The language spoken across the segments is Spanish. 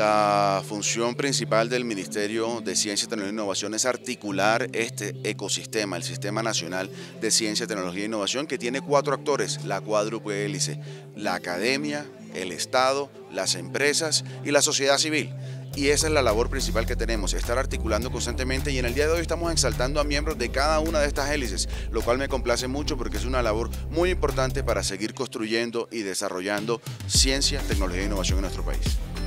La función principal del Ministerio de Ciencia, Tecnología e Innovación es articular este ecosistema, el Sistema Nacional de Ciencia, Tecnología e Innovación, que tiene 4 actores, la cuádruple hélice: la academia, el Estado, las empresas y la sociedad civil. Y esa es la labor principal que tenemos, estar articulando constantemente, y en el día de hoy estamos exaltando a miembros de cada una de estas hélices, lo cual me complace mucho porque es una labor muy importante para seguir construyendo y desarrollando ciencia, tecnología e innovación en nuestro país.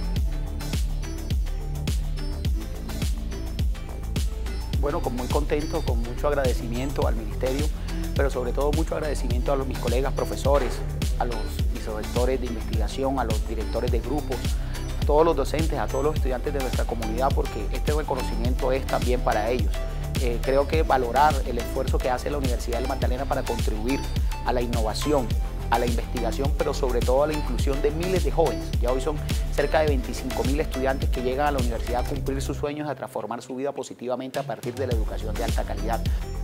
Bueno, muy contento, con mucho agradecimiento al Ministerio, pero sobre todo mucho agradecimiento a mis colegas profesores, a los vicerrectores de investigación, a los directores de grupos, a todos los docentes, a todos los estudiantes de nuestra comunidad, porque este reconocimiento es también para ellos. Creo que valorar el esfuerzo que hace la Universidad del Magdalena para contribuir a la innovación, a la investigación, pero sobre todo a la inclusión de miles de jóvenes. Ya hoy son cerca de 25.000 estudiantes que llegan a la universidad a cumplir sus sueños, a transformar su vida positivamente a partir de la educación de alta calidad.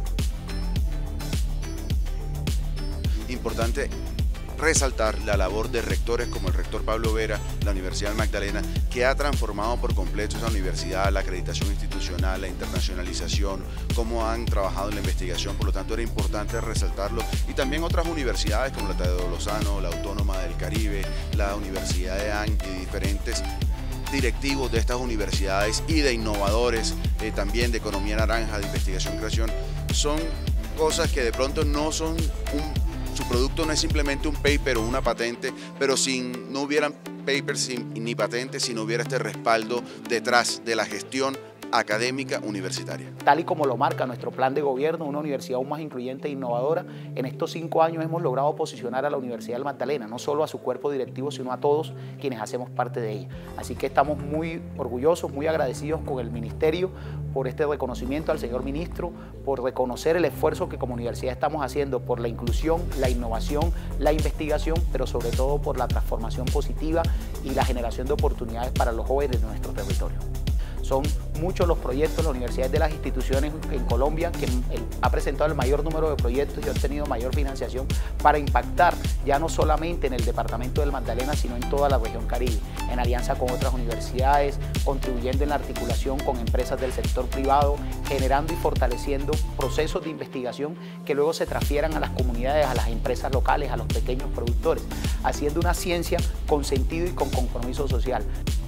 Importante resaltar la labor de rectores como el rector Pablo Vera, la Universidad del Magdalena, que ha transformado por completo esa universidad, la acreditación institucional, la internacionalización, cómo han trabajado en la investigación. Por lo tanto, era importante resaltarlo, y también otras universidades como la Tadeo Lozano, la Autónoma del Caribe, la Universidad de AN y diferentes directivos de estas universidades y de innovadores, también de economía naranja, de investigación y creación. Son cosas que de pronto no son su producto no es simplemente un paper o una patente, pero no hubieran papers ni patentes si no hubiera este respaldo detrás de la gestión académica universitaria. Tal y como lo marca nuestro plan de gobierno, una universidad aún más incluyente e innovadora, en estos 5 años hemos logrado posicionar a la Universidad del Magdalena, no solo a su cuerpo directivo, sino a todos quienes hacemos parte de ella. Así que estamos muy orgullosos, muy agradecidos con el Ministerio por este reconocimiento, al señor Ministro, por reconocer el esfuerzo que como universidad estamos haciendo por la inclusión, la innovación, la investigación, pero sobre todo por la transformación positiva y la generación de oportunidades para los jóvenes de nuestro territorio. Son muchos los proyectos, la universidad es de las instituciones en Colombia que ha presentado el mayor número de proyectos y ha obtenido mayor financiación para impactar ya no solamente en el departamento del Magdalena, sino en toda la región Caribe, en alianza con otras universidades, contribuyendo en la articulación con empresas del sector privado, generando y fortaleciendo procesos de investigación que luego se transfieran a las comunidades, a las empresas locales, a los pequeños productores, haciendo una ciencia con sentido y con compromiso social.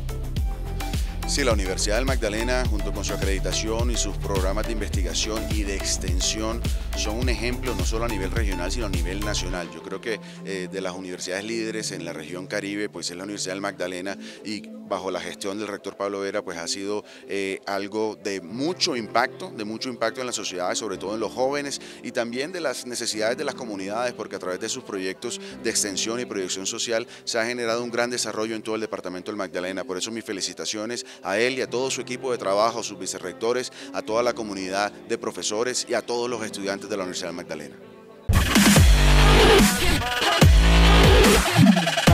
Sí, la Universidad del Magdalena, junto con su acreditación y sus programas de investigación y de extensión, son un ejemplo no solo a nivel regional, sino a nivel nacional. Yo creo que de las universidades líderes en la región Caribe, pues es la Universidad del Magdalena, y bajo la gestión del rector Pablo Vera, pues ha sido algo de mucho impacto en las sociedades, sobre todo en los jóvenes, y también de las necesidades de las comunidades, porque a través de sus proyectos de extensión y proyección social se ha generado un gran desarrollo en todo el departamento del Magdalena. Por eso mis felicitaciones a él y a todo su equipo de trabajo, a sus vicerrectores, a toda la comunidad de profesores y a todos los estudiantes de la Universidad del Magdalena.